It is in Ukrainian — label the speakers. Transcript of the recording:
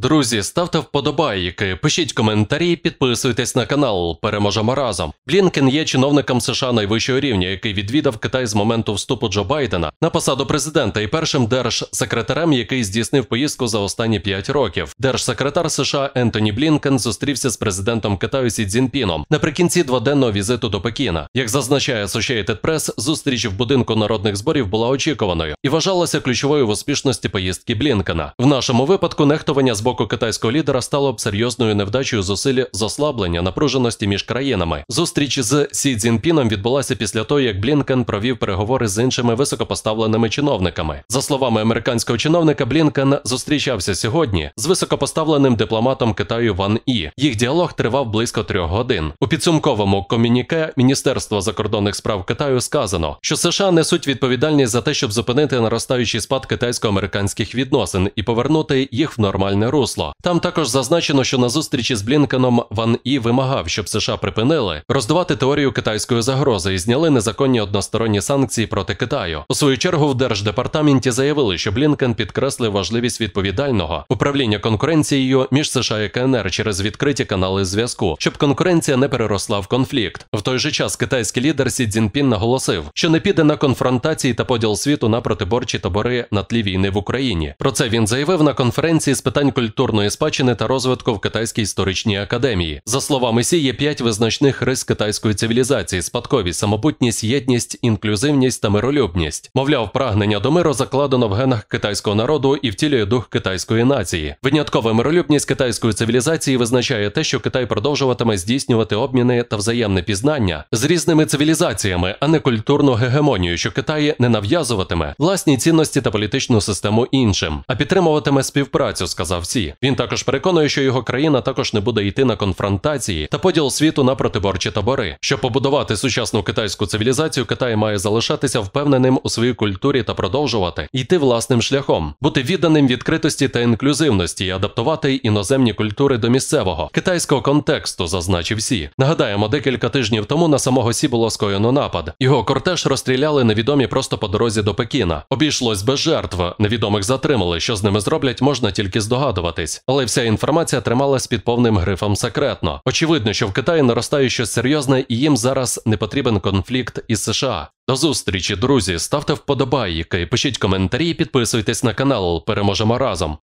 Speaker 1: Друзі, ставте вподобайки, пишіть коментарі, підписуйтесь на канал, переможемо разом. Блінкен є чиновником США найвищого рівня, який відвідав Китай з моменту вступу Джо Байдена на посаду президента і першим держсекретарем, який здійснив поїздку за останні 5 років. Держсекретар США Ентоні Блінкен зустрівся з президентом Китаю Сі Цзіньпіном наприкінці дводенного візиту до Пекіна. Як зазначає Associated Press, зустріч в будинку народних зборів була очікуваною і вважалася ключовою в успішності поїздки Блінкена. В нашому випадку нехтування з боку китайського лідера стало б серйозною невдачею зусиль з ослаблення напруженості між країнами. Зустріч з Сі Цзіньпіном відбулася після того, як Блінкен провів переговори з іншими високопоставленими чиновниками. За словами американського чиновника, Блінкен зустрічався сьогодні з високопоставленим дипломатом Китаю Ван І. Їх діалог тривав близько 3 годин. У підсумковому комюніке Міністерства закордонних справ Китаю сказано, що США несуть відповідальність за те, щоб зупинити наростаючий спад китайсько-американських відносин і повернути їх в нормальне русло. Там також зазначено, що на зустрічі з Блінкеном Ван І вимагав, щоб США припинили роздувати теорію китайської загрози і зняли незаконні односторонні санкції проти Китаю. У свою чергу в Держдепартаменті заявили, що Блінкен підкреслив важливість відповідального управління конкуренцією між США і КНР через відкриті канали зв'язку, щоб конкуренція не переросла в конфлікт. В той же час китайський лідер Сі Цзіньпін наголосив, що не піде на конфронтації та поділ світу на протиборчі табори на тлі війни в Україні. Про це він заявив на конференції з питань культурної спадщини та розвитку в Китайській історичній академії. За словами Сі, є 5 визначних рис китайської цивілізації: спадковість, самобутність, єдність, інклюзивність та миролюбність. Мовляв, прагнення до миру закладено в генах китайського народу і втілює дух китайської нації. Виняткова миролюбність китайської цивілізації визначає те, що Китай продовжуватиме здійснювати обміни та взаємне пізнання з різними цивілізаціями, а не культурну гегемонію, що Китай не нав'язуватиме власні цінності та політичну систему іншим, а підтримуватиме співпрацю, сказав Сі. Він також переконує, що його країна також не буде йти на конфронтації та поділ світу на протиборчі табори. Щоб побудувати сучасну китайську цивілізацію, Китай має залишатися впевненим у своїй культурі та продовжувати йти власним шляхом, бути відданим відкритості та інклюзивності і адаптувати іноземні культури до місцевого китайського контексту, зазначив Сі. Нагадаємо, декілька тижнів тому на самого Сі було скоєно напад. Його кортеж розстріляли невідомі просто по дорозі до Пекіна. Обійшлось без жертв, невідомих затримали, що з ними зроблять, можна тільки здогадуватись. Але вся інформація трималась під повним грифом «секретно». Очевидно, що в Китаї наростає щось серйозне і їм зараз не потрібен конфлікт із США. До зустрічі, друзі, ставте вподобайки, пишіть коментарі і підписуйтесь на канал, переможемо разом.